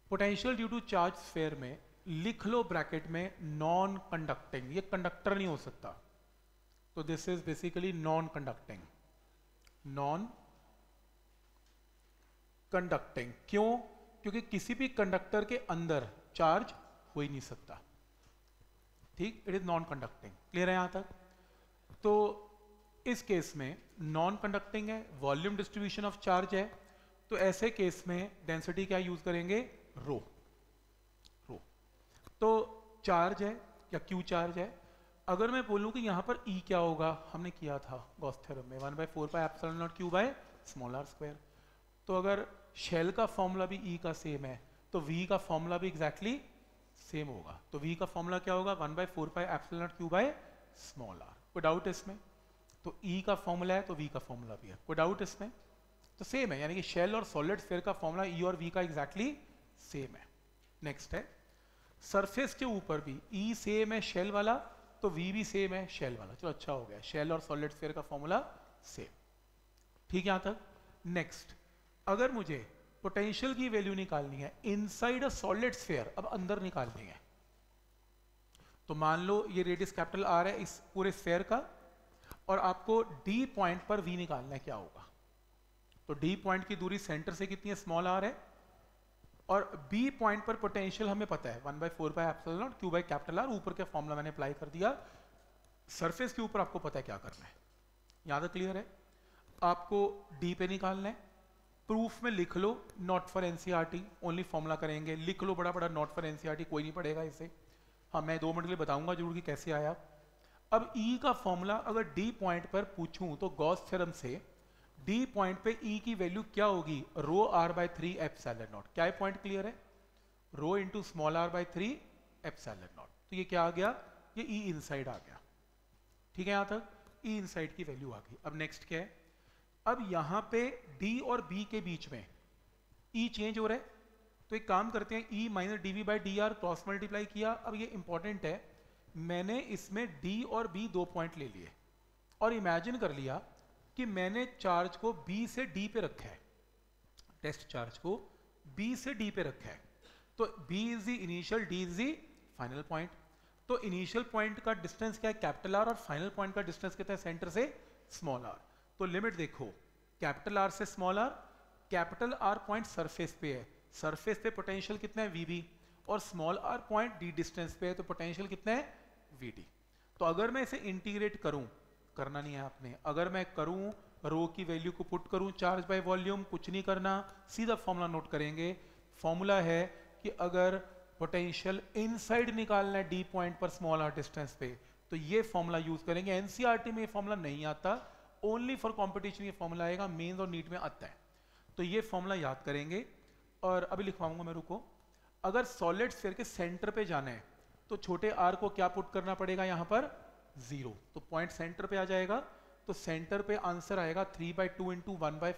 Potential due to charge sphere में लिख लो ब्रैकेट में नॉन कंडक्टिंग, ये कंडक्टर नहीं हो सकता, तो this is basically non conducting. Non conducting क्यों? क्योंकि किसी भी कंडक्टर के अंदर चार्ज हो ही नहीं सकता, ठीक, it is non conducting. Clear है यहां तक? तो इस केस में नॉन कंडक्टिंग है, वॉल्यूम डिस्ट्रीब्यूशन ऑफ चार्ज है, तो ऐसे केस में डेंसिटी क्या यूज करेंगे? रो। रो तो चार्ज है या क्यू चार्ज है। अगर मैं बोलूं कि यहां पर E क्या होगा, हमने किया था गॉस थ्योरम में 1/4πε0 q/स्मॉल r स्क्वायर। तो अगर शेल का फॉर्मूला भी E का सेम है तो V का फॉर्मूला भी एग्जैक्टली सेम होगा। तो V का फॉर्मूला क्या होगा? 1/4πε0 q/स्मॉल r। कोई डाउट इसमें? तो E का फॉर्मूला है तो V का फॉर्मूला भी है, कोई डाउट इसमें? तो सेम है, यानी कि शेल और सॉलिड स्फीयर का फॉर्मूला E और V का एग्जैक्टली सेम है। नेक्स्ट है सरफेस के ऊपर भी E सेम है शेल वाला, तो V भी सेम है शेल वाला। चलो अच्छा हो गया, शेल और सॉलिड स्फीयर का फॉर्मूला सेम। ठीक है यहां तक? नेक्स्ट, अगर मुझे पोटेंशियल की वैल्यू निकालनी है इनसाइड अ सॉलिड स्फीयर, अब अंदर निकालनी है, तो मान लो ये रेडियस कैपिटल R है इस पूरे स्फीयर का, और आपको D पॉइंट पर V निकालना है, क्या होगा? तो D पॉइंट की दूरी सेंटर से कितनी है? स्मॉल r है, और B पॉइंट पर पोटेंशियल हमें पता है 1/4πε0 q/R। ऊपर के फॉर्मूला मैंने अप्लाई कर दिया, सरफेस के ऊपर आपको पता है क्या करना है। यहां तक क्लियर है? आपको D पे निकालना है, प्रूफ में लिख लो not for NCERT, only formula करेंगे, लिख लो बड़ा बड़ा नॉट फॉर एनसीईआरटी, कोई नहीं पढ़ेगा इसे। हाँ मैं 2 मिनट के लिए बताऊंगा जरूर कि कैसे आया। अब E का फॉर्मूला अगर D पॉइंट पर पूछूं तो गॉस थ्योरम से D पॉइंट पे E की वैल्यू क्या होगी? ρr/3ε0। क्या है पॉइंट? क्लियर है? Rho into small r/3ε0। तो ये क्या आ गया? ये E इनसाइड आ गया। ठीक है यहां तक? E इनसाइड की वैल्यू आ गई। अब नेक्स्ट क्या है? अब यहां पे D और B के बीच में E चेंज हो रहा है, तो एक काम करते हैं, E minus dv/dr cross multiply किया। अब ये इंपॉर्टेंट है, मैंने इसमें D और B 2 पॉइंट ले लिए और इमेजिन कर लिया कि मैंने चार्ज को B से D पे रखा है, टेस्ट चार्ज को B से D पे रखा है। तो B is the initial, D is the final point. तो इनिशियल पॉइंट का डिस्टेंस क्या है? कैपिटल R, और फाइनल पॉइंट का डिस्टेंस कितना है? सेंटर से स्मॉल r। तो लिमिट देखो, कैपिटल R से small r, capital R point surface पे है, सरफेस पे पोटेंशियल कितना है? VB, और small r point D distance पे है, तो पोटेंशियल कितना है? VD। तो अगर मैं इसे इंटीग्रेट करूं, करना नहीं है आपने, अगर मैं करूं रो की वैल्यू को पुट करूं चार्ज बाय वॉल्यूम, कुछ नहीं करना, सीधा फॉर्मूला नोट करेंगे। फॉर्मूला है कि अगर पोटेंशियल इनसाइड निकालना है D पॉइंट पर स्मॉल r डिस्टेंस पे, तो ये फॉर्मूला यूज करेंगे। एनसीईआरटी में ये फॉर्मूला नहीं आता, ओनली फॉर कंपटीशन ये फॉर्मूला आएगा, मेंस और नीट में आता है। तो ये फॉर्मूला याद करेंगे, और अभी लिखवाऊंगा मैं, रुको। अगर सॉलिड स्फीयर के सेंटर पे जाना है तो छोटे r को क्या पुट करना पड़ेगा? यहां पर 0, तो पॉइंट सेंटर पे आ जाएगा। तो सेंटर पे आंसर आएगा 3/2 इंटू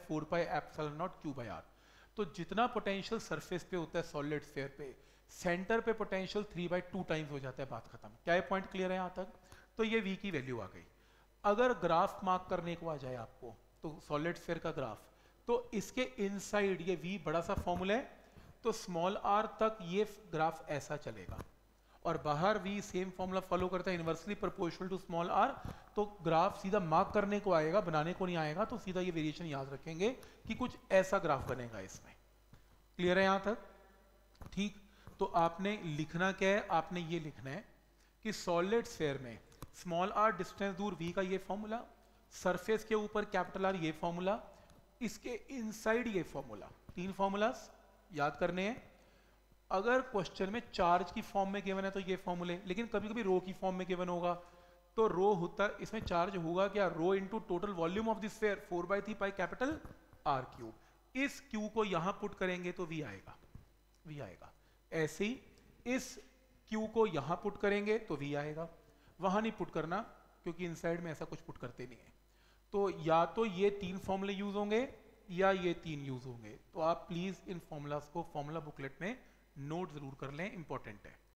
1/4πε0 q/r। तो जितना पोटेंशियल सरफेस पे होता है सॉलिड स्फीयर पे, सेंटर पे पोटेंशियल 3/2 टाइम्स हो जाता है, बात खत्म। क्या ये पॉइंट क्लियर है यहां तक? तो ये V की वैल्यू आ गई। अगर ग्राफ मार्क करने को आ जाए आपको, तो सॉलिड स्फीयर का ग्राफ, तो इसके इनसाइड ये V बड़ा सा फॉर्मूला है, तो स्मॉल r तक ये ग्राफ ऐसा चलेगा, और बाहर V सेम फॉर्मूला फॉलो करता है, inversely proportional to small r। तो ग्राफ सीधा मार्क करने को आएगा, बनाने को नहीं आएगा। तो सीधा ये वेरिएशन याद रखेंगे कि कुछ ऐसा ग्राफ बनेगा इसमें। क्लियर है यहां तक? ठीक। तो आपने लिखना क्या है? आपने ये लिखना है कि सॉलिड स्फीयर में स्मॉल r डिस्टेंस दूर V का ये फॉर्मूला, सरफेस के ऊपर कैपिटल R ये फॉर्मूला, इसके इनसाइड ये फॉर्मूला, 3 फॉर्मूलास याद करने हैं। अगर क्वेश्चन में चार्ज की फॉर्म में गिवन है तो ये फॉर्मूले, लेकिन कभी कभी रो की फॉर्म में गिवन होगा, तो रो होता, इसमें चार्ज होगा क्या? Rho into total volume of the sphere 4/3 capital R cube. इस Q को यहां पुट करेंगे तो V आएगा, V आएगा। ऐसे ही इस Q को यहां पुट करेंगे तो V आएगा, वहां नहीं पुट करना क्योंकि इनसाइड में ऐसा कुछ पुट करते नहीं है। तो या तो ये 3 फॉर्मूले यूज होंगे या ये 3 यूज होंगे। तो आप प्लीज इन फॉर्मूलाज को फॉर्मूला बुकलेट में नोट जरूर कर लें, इंपॉर्टेंट है।